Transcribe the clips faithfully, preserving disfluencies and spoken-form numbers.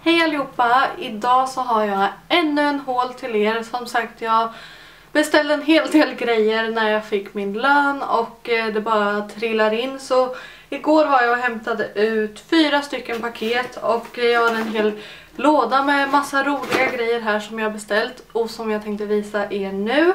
Hej allihopa! Idag så har jag ännu en haul till er. Som sagt, jag beställde en hel del grejer när jag fick min lön och det bara trillar in. Så igår var jag och hämtade ut fyra stycken paket och jag har en hel låda med massa roliga grejer här som jag beställt och som jag tänkte visa er nu.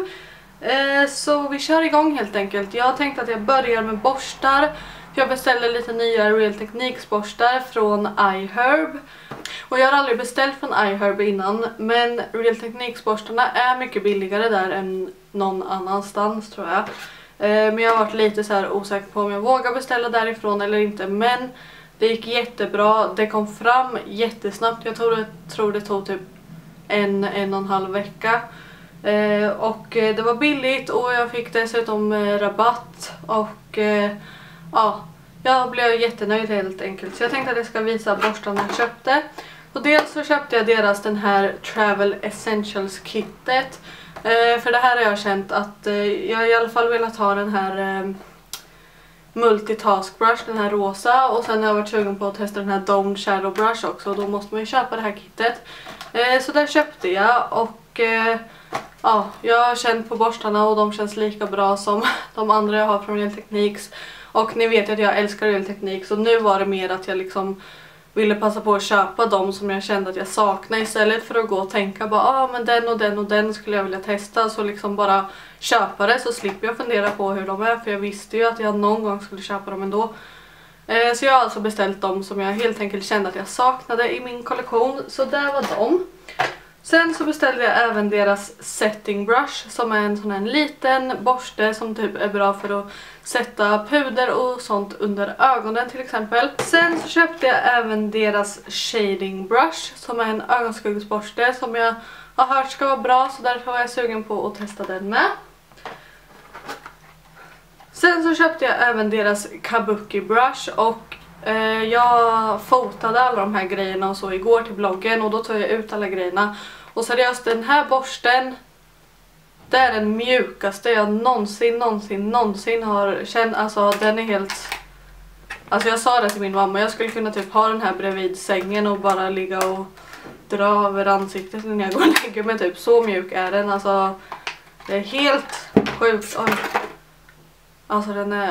Så vi kör igång helt enkelt. Jag tänkte att jag börjar med borstar. Jag beställde lite nya Real Techniques borstar från iHerb. Och jag har aldrig beställt från iHerb innan, men Real Techniques borstarna är mycket billigare där än någon annanstans tror jag. Men jag har varit lite så här osäker på om jag vågar beställa därifrån eller inte. Men det gick jättebra, det kom fram jättesnabbt. Jag tror det, tror det tog typ en, en och en halv vecka. Och det var billigt och jag fick dessutom rabatt och ja, jag blev jättenöjd helt enkelt. Så jag tänkte att jag ska visa borstarna jag köpte. Och dels så köpte jag deras den här Travel Essentials kittet. Eh, för det här har jag känt att eh, jag i alla fall velat ha den här eh, multitask brush, den här rosa. Och sen har jag varit sugen på att testa den här Domed Shadow Brush också. Och då måste man ju köpa det här kittet. Eh, så den köpte jag och eh, ja, jag har känt på borstarna och de känns lika bra som de andra jag har från Real Techniques. Och ni vet att jag älskar Real Techniques, så nu var det mer att jag liksom ville passa på att köpa dem som jag kände att jag saknade istället för att gå och tänka bara ah, men den och den och den skulle jag vilja testa, så liksom bara köpa det så slipper jag fundera på hur de är, för jag visste ju att jag någon gång skulle köpa dem ändå. Eh, så jag har alltså beställt dem som jag helt enkelt kände att jag saknade i min kollektion, så där var de. Sen så beställde jag även deras setting brush som är en sån här liten borste som typ är bra för att sätta puder och sånt under ögonen till exempel. Sen så köpte jag även deras shading brush som är en ögonskuggsborste som jag har hört ska vara bra, så därför var jag sugen på att testa den med. Sen så köpte jag även deras kabuki brush och eh, jag fotade alla de här grejerna och så igår till bloggen och då tog jag ut alla grejerna. Och seriöst, den här borsten, det är den mjukaste jag någonsin, någonsin, någonsin har känt. Alltså den är helt... Alltså jag sa det till min mamma, jag skulle kunna typ ha den här bredvid sängen och bara ligga och dra över ansiktet när jag går och lägger mig typ. Så mjuk är den, alltså det är helt sjukt. Oj. Alltså den är...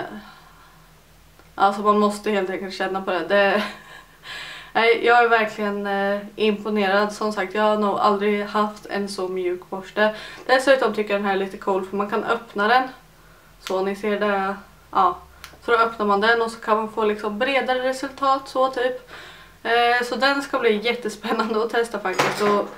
Alltså man måste helt enkelt känna på det. Det Nej, jag är verkligen eh, imponerad. Som sagt, jag har nog aldrig haft en så mjuk borste. Dessutom tycker jag den här är lite cool för man kan öppna den. Så ni ser det. Ja, så då öppnar man den och så kan man få liksom bredare resultat så typ. Eh, så den ska bli jättespännande att testa faktiskt. Och,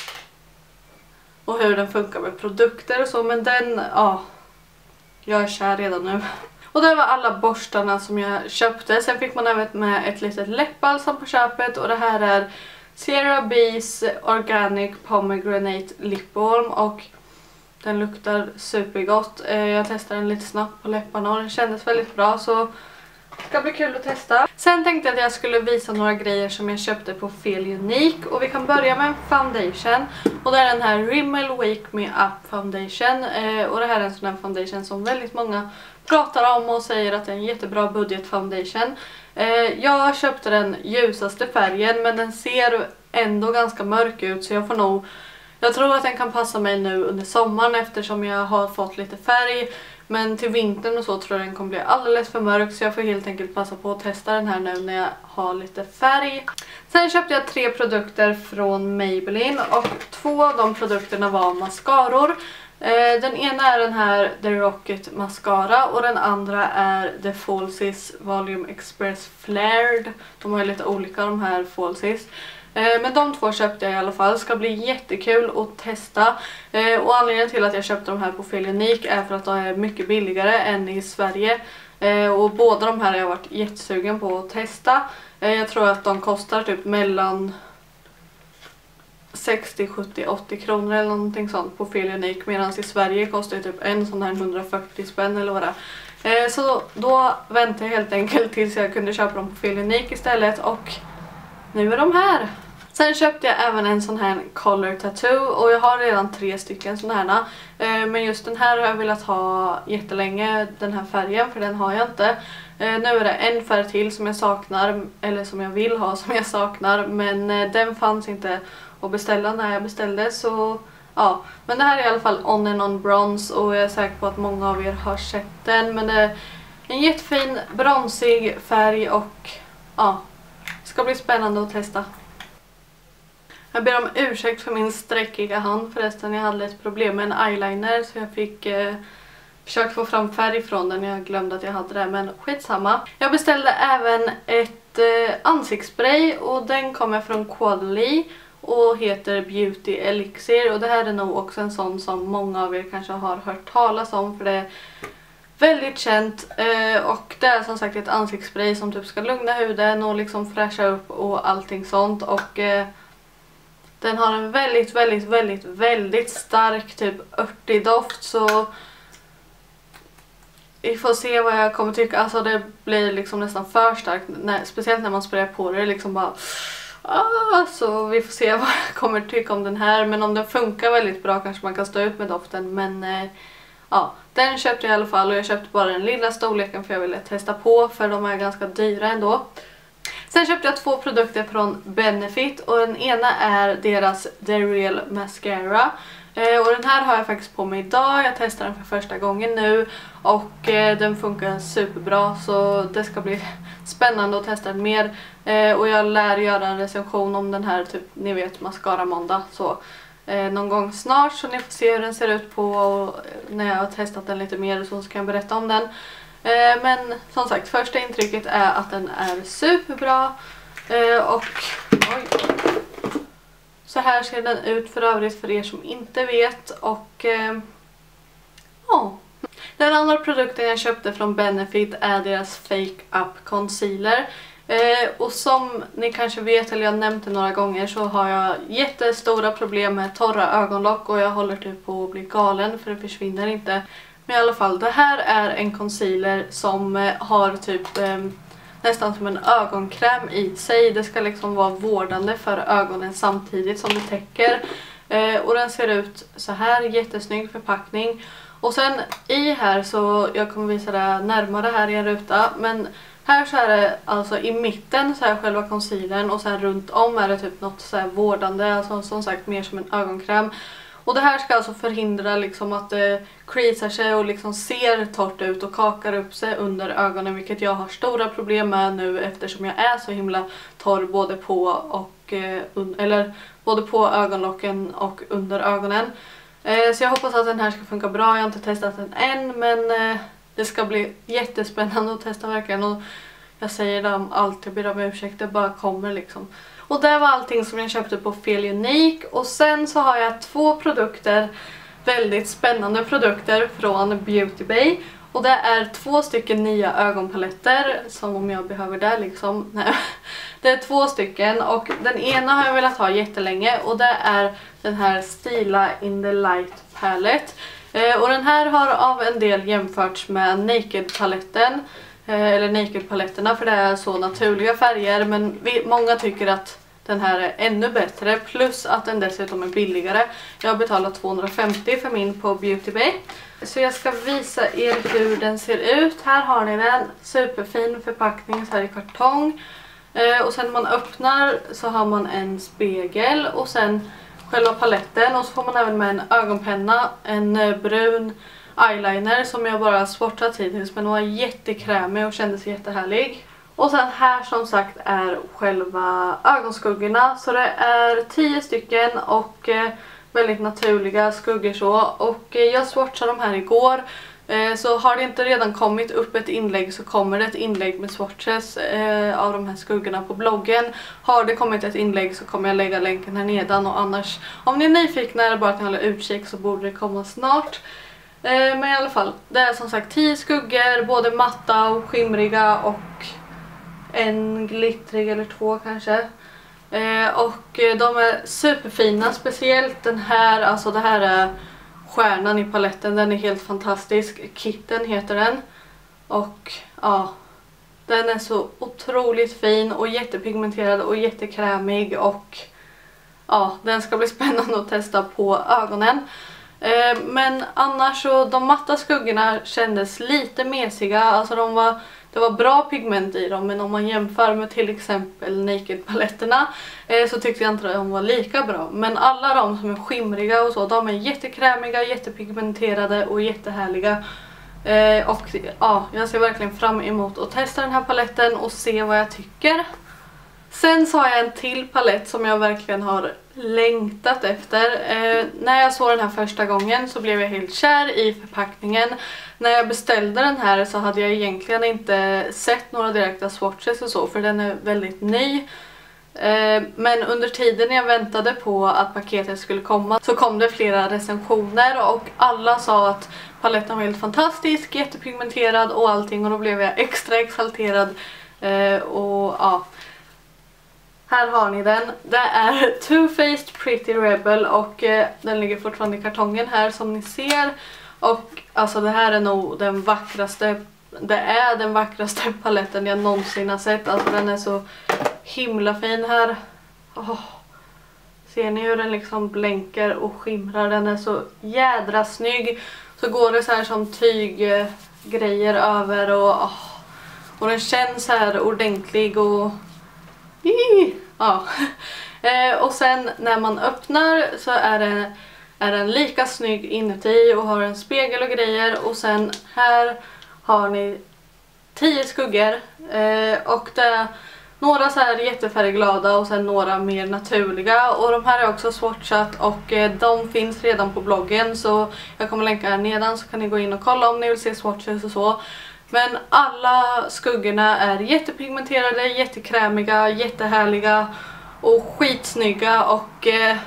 och hur den funkar med produkter och så. Men den, ja, jag är kär redan nu. Och det var alla borstarna som jag köpte. Sen fick man även med ett litet läppbalsam på köpet. Och det här är Sierra Bees Organic Pomegranate Lip Balm. Och den luktar supergott. Jag testade den lite snabbt på läpparna och den kändes väldigt bra. Så det ska bli kul att testa. Sen tänkte jag att jag skulle visa några grejer som jag köpte på Feel Unique. Och vi kan börja med en foundation. Och det är den här Rimmel Wake Me Up Foundation. Och det här är en sån här foundation som väldigt många pratar om och säger att det är en jättebra budget foundation. Eh, jag köpte den ljusaste färgen, men den ser ändå ganska mörk ut, så jag får nog... Jag tror att den kan passa mig nu under sommaren eftersom jag har fått lite färg. Men till vintern och så tror jag den kommer bli alldeles för mörk, så jag får helt enkelt passa på att testa den här nu när jag har lite färg. Sen köpte jag tre produkter från Maybelline och två av de produkterna var mascaror. Den ena är den här The Rocket Mascara och den andra är The Falsies Volume Express Flared. De har ju lite olika de här Falsies. Men de två köpte jag i alla fall. Det ska bli jättekul att testa. Och anledningen till att jag köpte de här på Feel Unique är för att de är mycket billigare än i Sverige. Och båda de här har jag varit jättesugen på att testa. Jag tror att de kostar typ mellan sextio, sjuttio, åttio kronor eller någonting sånt på Feel Unique, medan i Sverige kostar typ en sån här hundrafyrtio spänn eller vad det är. Eh, så då väntade jag helt enkelt tills jag kunde köpa dem på Feel Unique istället och nu är de här. Sen köpte jag även en sån här color tattoo och jag har redan tre stycken såna här. Eh, men just den här har jag velat ha jättelänge, den här färgen, för den har jag inte. Eh, nu är det en färg till som jag saknar, eller som jag vill ha som jag saknar, men eh, den fanns inte att beställa när jag beställde, så ja. Men det här är i alla fall On and On Bronze och jag är säker på att många av er har sett den, men det är en jättefin bronsig färg och ja, det ska bli spännande att testa. Jag ber om ursäkt för min sträckiga hand förresten, jag hade ett problem med en eyeliner så jag fick eh, försöka få fram färg från den, jag glömde att jag hade det, men skitsamma. Jag beställde även ett eh, ansiktsspray och den kommer från Quadly och heter Beauty Elixir, och det här är nog också en sån som många av er kanske har hört talas om för det är väldigt känt, eh, och det är som sagt ett ansiktsspray som typ ska lugna huden och liksom fräscha upp och allting sånt, och eh, den har en väldigt, väldigt, väldigt, väldigt stark typ örtig doft, så vi får se vad jag kommer tycka. Alltså det blir liksom nästan för starkt, när, speciellt när man sprayar på det, liksom bara ah, så vi får se vad jag kommer tycka om den här, men om den funkar väldigt bra kanske man kan stå ut med doften, men eh, ja, den köpte jag i alla fall, och jag köpte bara den lilla storleken för jag ville testa på, för de är ganska dyra ändå. Sen köpte jag två produkter från Benefit, och den ena är deras The Real Mascara. Eh, och den här har jag faktiskt på mig idag, jag testar den för första gången nu och eh, den funkar superbra, så det ska bli spännande att testa den mer. Eh, och jag lär göra en recension om den här, typ ni vet, mascara måndag, så eh, någon gång snart, så ni får se hur den ser ut på, och när jag har testat den lite mer så kan jag berätta om den. Eh, men som sagt, första intrycket är att den är superbra, eh, och oj, så här ser den ut för övrigt för er som inte vet, och eh, ja. Den andra produkten jag köpte från Benefit är deras Fake Up Concealer. Eh, och som ni kanske vet, eller jag har nämnt det några gånger, så har jag jättestora problem med torra ögonlock och jag håller typ på att bli galen för det försvinner inte. Men i alla fall, det här är en concealer som eh, har typ eh, nästan som en ögonkräm i sig. Det ska liksom vara vårdande för ögonen samtidigt som det täcker. Eh, och den ser ut så här, jättesnygg förpackning. Och sen i här, så jag kommer visa det närmare här i en ruta, men här så är det alltså i mitten så här själva concealern, och sen runt om är det typ något så här vårdande, alltså som sagt mer som en ögonkräm. Och det här ska alltså förhindra liksom att det creasar sig och liksom ser torrt ut och kakar upp sig under ögonen, vilket jag har stora problem med nu eftersom jag är så himla torr både på och eh, eller både på ögonlocken och under ögonen. Eh, så jag hoppas att den här ska funka bra. Jag har inte testat den än, men eh, det ska bli jättespännande att testa verkligen, och jag säger det om allt, jag ber om ursäkt, det bara kommer liksom. Och det var allting som jag köpte på Feel Unique. Och sen så har jag två produkter, väldigt spännande produkter från Beauty Bay. Och det är två stycken nya ögonpaletter, som om jag behöver det liksom. Nej. Det är två stycken, och den ena har jag velat ha jättelänge, och det är den här Stila in the Light palette. Eh, och den här har av en del jämförts med Naked-paletten. Eller Naked-paletterna, för det är så naturliga färger, men vi, många tycker att den här är ännu bättre, plus att den dessutom är billigare. Jag har betalat tvåhundrafemtio för min på Beauty Bay. Så jag ska visa er hur den ser ut. Här har ni den, superfin förpackning så här i kartong. Eh, och sen när man öppnar så har man en spegel och sen själva paletten, och så får man även med en ögonpenna, en eh, brun eyeliner som jag bara swatchat hittills, men den var jättekrämig och kändes jättehärlig. Och sen här som sagt är själva ögonskuggorna, så det är tio stycken och eh, väldigt naturliga skuggor så. Och eh, jag swatchade de här igår, eh, så har det inte redan kommit upp ett inlägg så kommer det ett inlägg med swatches eh, av de här skuggorna på bloggen. Har det kommit ett inlägg så kommer jag lägga länken här nedan, och annars om ni är nyfikna eller bara att ni håller utkik så borde det komma snart. Men i alla fall, det är som sagt tio skuggor, både matta och skimriga och en glittrig eller två kanske. Och de är superfina, speciellt den här, alltså det här är stjärnan i paletten, den är helt fantastisk. Kitten heter den. Och ja, den är så otroligt fin och jättepigmenterad och jättekrämig, och ja, den ska bli spännande att testa på ögonen. Men annars så, de matta skuggorna kändes lite mesiga, alltså de var, det var bra pigment i dem, men om man jämför med till exempel Naked-paletterna eh, så tyckte jag inte att de var lika bra. Men alla de som är skimriga och så, de är jättekrämiga, jättepigmenterade och jättehärliga. Eh, och ja, jag ser verkligen fram emot att testa den här paletten och se vad jag tycker. Sen så har jag en till palett som jag verkligen har längtat efter. Eh, när jag såg den här första gången så blev jag helt kär i förpackningen. När jag beställde den här så hade jag egentligen inte sett några direkta swatches och så, för den är väldigt ny. Eh, men under tiden jag väntade på att paketet skulle komma så kom det flera recensioner och alla sa att paletten var helt fantastisk, jättepigmenterad och allting, och då blev jag extra exalterad. Eh, och ja... Här har ni den. Det är Too Faced Pretty Rebel och eh, den ligger fortfarande i kartongen här som ni ser. Och alltså det här är nog den vackraste, det är den vackraste paletten jag någonsin har sett. Alltså den är så himla fin här. Oh. Ser ni hur den liksom blänker och skimrar? Den är så jädra snygg. Så går det så här som tyggrejer över och, oh. och den känns här ordentlig och... Ja. eh, och sen när man öppnar så är den, är den lika snygg inuti och har en spegel och grejer. Och sen här har ni tio skuggor eh, och det är några så här jättefärgglada och sen några mer naturliga. Och de här är också swatchat och eh, de finns redan på bloggen, så jag kommer länka här nedan så kan ni gå in och kolla om ni vill se swatches och så. Men alla skuggorna är jättepigmenterade, jättekrämiga, jättehärliga och skitsnygga. Och eh,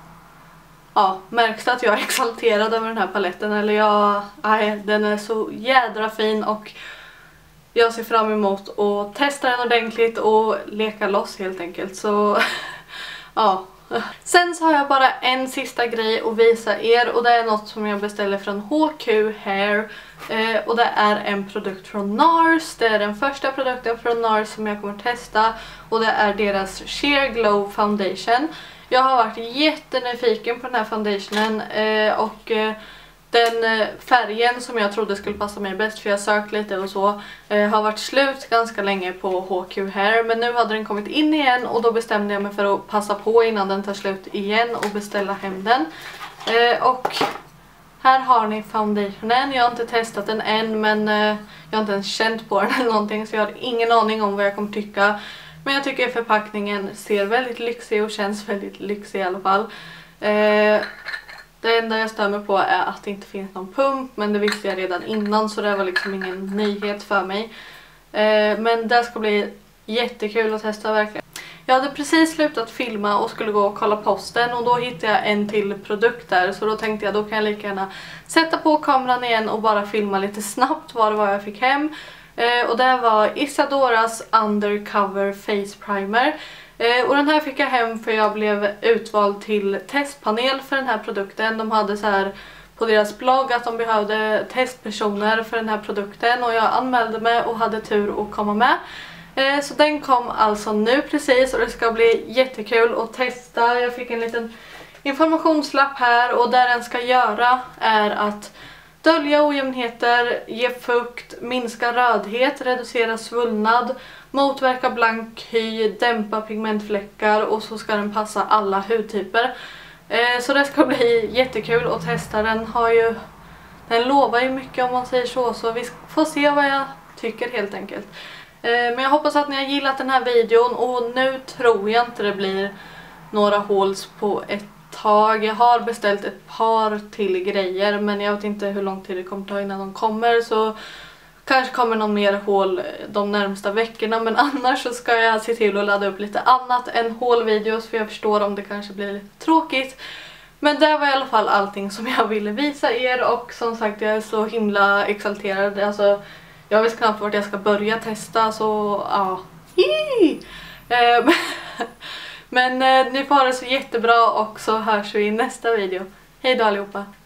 ja, märks att jag är exalterad över den här paletten. Eller jag, nej, den är så jädra fin och jag ser fram emot att testa den ordentligt och leka loss helt enkelt. Så ja. Sen så har jag bara en sista grej att visa er, och det är något som jag beställer från H Q Hair. Eh, och det är en produkt från NARS. Det är den första produkten från NARS som jag kommer testa, och det är deras Sheer Glow Foundation. Jag har varit jättenyfiken på den här foundationen eh, och eh, den färgen som jag trodde skulle passa mig bäst, för jag sökt lite och så, eh, har varit slut ganska länge på H Q Hair. Men nu hade den kommit in igen och då bestämde jag mig för att passa på innan den tar slut igen och beställa hem den. Eh, och här har ni foundationen. Jag har inte testat den än, men eh, jag har inte ens känt på den eller någonting, så jag har ingen aning om vad jag kommer tycka. Men jag tycker förpackningen ser väldigt lyxig och känns väldigt lyxig i alla fall. Eh, Det enda jag stör mig på är att det inte finns någon pump, men det visste jag redan innan, så det var liksom ingen nyhet för mig. Eh, men det ska bli jättekul att testa verkligen. Jag hade precis slutat filma och skulle gå och kolla posten, och då hittade jag en till produkt där, så då tänkte jag då kan jag lika gärna sätta på kameran igen och bara filma lite snabbt vad det var jag fick hem. Eh, och det var Isadoras Undercover Face Primer. Eh, och den här fick jag hem för jag blev utvald till testpanel för den här produkten. De hade så här på deras blogg att de behövde testpersoner för den här produkten, och jag anmälde mig och hade tur att komma med. Eh, så den kom alltså nu precis, och det ska bli jättekul att testa. Jag fick en liten informationslapp här, och där den ska göra är att dölja ojämnheter, ge fukt, minska rödhet, reducera svullnad, motverka blank hy, dämpa pigmentfläckar, och så ska den passa alla hudtyper. Eh, så det ska bli jättekul att testa. Den har ju, den lovar ju mycket om man säger så, så vi får se vad jag tycker helt enkelt. Eh, men jag hoppas att ni har gillat den här videon, och nu tror jag inte det blir några hauls på ett tag. Jag har beställt ett par till grejer, men jag vet inte hur lång tid det kommer ta innan de kommer, så kanske kommer någon mer haul de närmsta veckorna. Men annars så ska jag se till att ladda upp lite annat än haul-videos, för jag förstår om det kanske blir lite tråkigt. Men det var i alla fall allting som jag ville visa er, och som sagt jag är så himla exalterad. Alltså, jag vet knappt vart jag ska börja testa, så ja. Men eh, ni får ha det så jättebra, och så hörs vi i nästa video. Hej då allihopa!